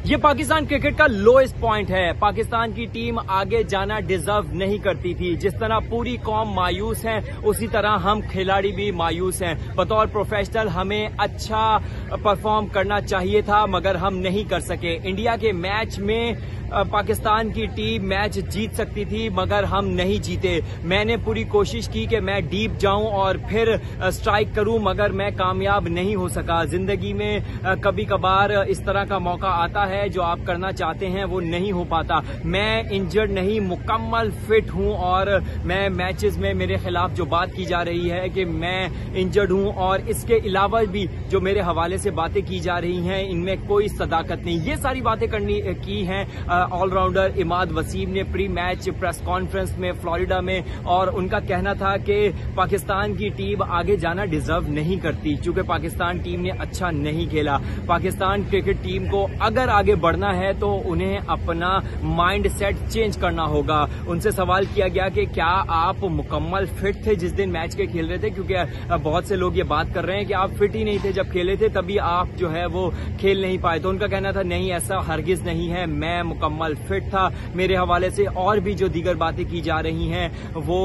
ये पाकिस्तान क्रिकेट का lowest point है। पाकिस्तान की टीम आगे जाना डिजर्व नहीं करती थी। जिस तरह पूरी कौम मायूस है, उसी तरह हम खिलाड़ी भी मायूस हैं। बतौर प्रोफेशनल हमें अच्छा परफॉर्म करना चाहिए था, मगर हम नहीं कर सके। इंडिया के मैच में पाकिस्तान की टीम मैच जीत सकती थी, मगर हम नहीं जीते। मैंने पूरी कोशिश की कि मैं डीप जाऊं और फिर स्ट्राइक करूं, मगर मैं कामयाब नहीं हो सका। जिंदगी में कभी कभार इस तरह का मौका आता है, जो आप करना चाहते हैं वो नहीं हो पाता। मैं इंजर्ड नहीं, मुकम्मल फिट हूं और मैं मैचेस में मेरे खिलाफ जो बात की जा रही है कि मैं इंजर्ड हूं, और इसके अलावा भी जो मेरे हवाले से बातें की जा रही हैं, इनमें कोई सदाकत नहीं। ये सारी बातें की हैं ऑलराउंडर इमाद वसीम ने प्री मैच प्रेस कॉन्फ्रेंस में फ्लोरिडा में, और उनका कहना था कि पाकिस्तान की टीम आगे जाना डिजर्व नहीं करती, क्योंकि पाकिस्तान टीम ने अच्छा नहीं खेला। पाकिस्तान क्रिकेट टीम को अगर आगे बढ़ना है तो उन्हें अपना माइंड सेट चेंज करना होगा। उनसे सवाल किया गया कि क्या आप मुकम्मल फिट थे जिस दिन मैच के खेल रहे थे, क्योंकि बहुत से लोग ये बात कर रहे हैं कि आप फिट ही नहीं थे जब खेले थे, तभी आप जो है वो खेल नहीं पाए। तो उनका कहना था नहीं, ऐसा हरगिज नहीं है, मैं मुकम्मल फिट था। मेरे हवाले से और भी जो दीगर बातें की जा रही हैं वो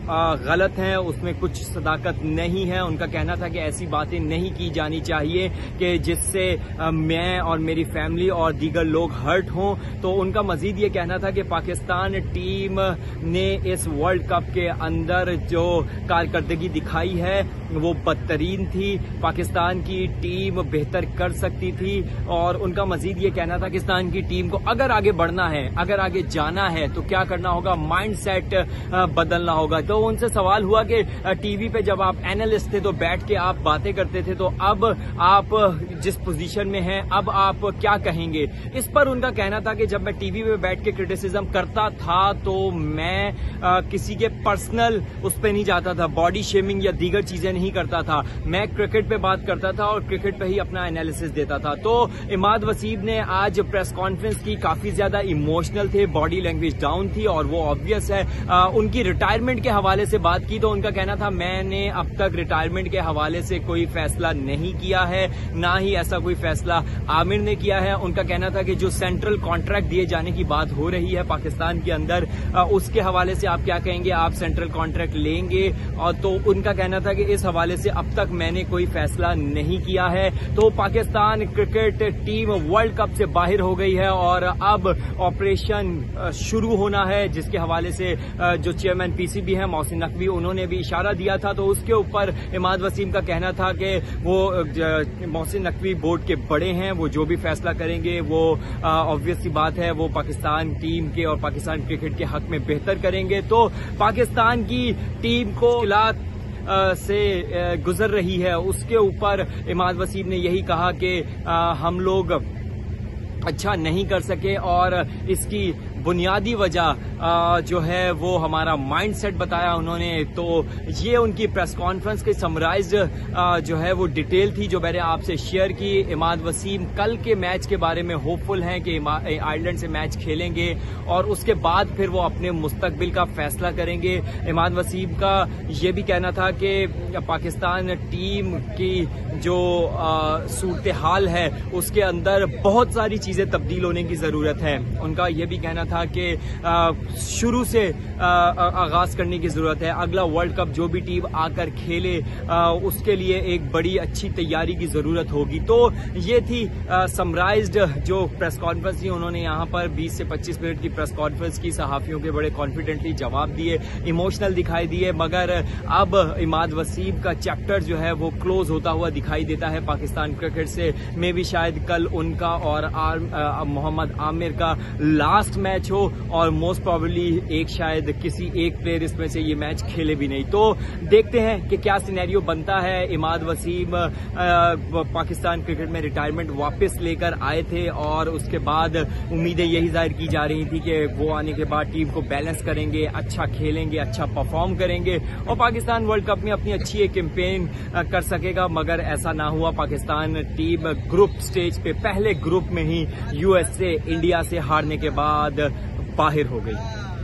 गलत हैं, उसमें कुछ सदाकत नहीं है। उनका कहना था कि ऐसी बातें नहीं की जानी चाहिए कि जिससे मैं और मेरी फैमिली और दीगर लोग हर्ट हों। तो उनका मजीद ये कहना था कि पाकिस्तान टीम ने इस वर्ल्ड कप के अंदर जो कारकर्दगी दिखाई है वो बदतरीन थी। पाकिस्तान की टीम बेहतर कर सकती थी, और उनका मजीद ये कहना था पाकिस्तान की टीम को अगर आगे बढ़ना है, अगर आगे जाना है तो क्या करना होगा, माइंड सेट बदलना होगा। तो उनसे सवाल हुआ कि टीवी पे जब आप एनालिस्ट थे तो बैठ के आप बातें करते थे, तो अब आप जिस पोजीशन में हैं अब आप क्या कहेंगे। इस पर उनका कहना था कि जब मैं टीवी पे बैठ के क्रिटिसिज्म करता था तो मैं किसी के पर्सनल उस पर नहीं जाता था, बॉडी शेमिंग या दीगर चीजें नहीं करता था। मैं क्रिकेट पे बात करता था और क्रिकेट पे ही अपना एनालिसिस देता था। तो इमाद वसीम ने आज प्रेस कॉन्फ्रेंस की, काफी ज्यादा इमोशनल थे, बॉडी लैंग्वेज डाउन थी, और वो ऑब्वियस है। उनकी रिटायरमेंट के हवाले से बात की तो उनका कहना था मैंने अब तक रिटायरमेंट के हवाले से कोई फैसला नहीं किया है, ना ही ऐसा कोई फैसला आमिर ने किया है। उनका कहना था कि जो सेंट्रल कॉन्ट्रैक्ट दिए जाने की बात हो रही है पाकिस्तान के अंदर, उसके हवाले से आप क्या कहेंगे, आप सेंट्रल कॉन्ट्रैक्ट लेंगे। और तो उनका कहना था कि इस हवाले से अब तक मैंने कोई फैसला नहीं किया है। तो Pakistan cricket team world cup से बाहर हो गई है और अब ऑपरेशन शुरू होना है, जिसके हवाले से जो चेयरमैन पीसीबी है मोहसिन नकवी, उन्होंने भी इशारा दिया था। तो उसके ऊपर इमाद वसीम का कहना था कि वो मोहसिन नकवी बोर्ड के बड़े हैं, वो जो भी फैसला करेंगे वो ऑब्वियस सी बात है वो पाकिस्तान टीम के और पाकिस्तान क्रिकेट के हक में बेहतर करेंगे। तो पाकिस्तान की टीम को से गुजर रही है, उसके ऊपर इमाद वसीम ने यही कहा कि हम लोग अच्छा नहीं कर सके, और इसकी बुनियादी वजह जो है वो हमारा माइंडसेट बताया उन्होंने। तो ये उनकी प्रेस कॉन्फ्रेंस की समराइज जो है वो डिटेल थी जो मैंने आपसे शेयर की। इमाद वसीम कल के मैच के बारे में होपफुल हैं कि आयरलैंड से मैच खेलेंगे और उसके बाद फिर वो अपने मुस्तकबिल का फैसला करेंगे। इमाद वसीम का ये भी कहना था कि पाकिस्तान टीम की जो सूरत हाल है उसके अंदर बहुत सारी चीजें तब्दील होने की जरूरत है। उनका ये भी कहना था कि शुरू से आगाज करने की जरूरत है। अगला वर्ल्ड कप जो भी टीम आकर खेले उसके लिए एक बड़ी अच्छी तैयारी की जरूरत होगी। तो ये थी समराइज्ड जो प्रेस कॉन्फ्रेंस थी। उन्होंने यहाँ पर 20 से 25 मिनट की प्रेस कॉन्फ्रेंस की, सहाफियों के बड़े कॉन्फिडेंटली जवाब दिए, इमोशनल दिखाई दिए, मगर अब इमाद वसीम का चैप्टर जो है वो क्लोज होता हुआ दिखाई देता है पाकिस्तान क्रिकेट से। मे भी शायद कल उनका और मोहम्मद आमिर का लास्ट मैच हो, और मोस्ट प्रोबेबली एक शायद किसी एक प्लेयर इसमें से ये मैच खेले भी नहीं। तो देखते हैं कि क्या सिनेरियो बनता है। इमाद वसीम पाकिस्तान क्रिकेट में रिटायरमेंट वापस लेकर आए थे, और उसके बाद उम्मीदें यही जाहिर की जा रही थी कि वो आने के बाद टीम को बैलेंस करेंगे, अच्छा खेलेंगे, अच्छा परफॉर्म करेंगे और पाकिस्तान वर्ल्ड कप में अपनी अच्छी एक कैंपेन कर सकेगा। मगर ऐसा ना हुआ। पाकिस्तान टीम ग्रुप स्टेज पे पहले ग्रुप में ही यूएसए, इंडिया से हारने के बाद बाहर हो गई।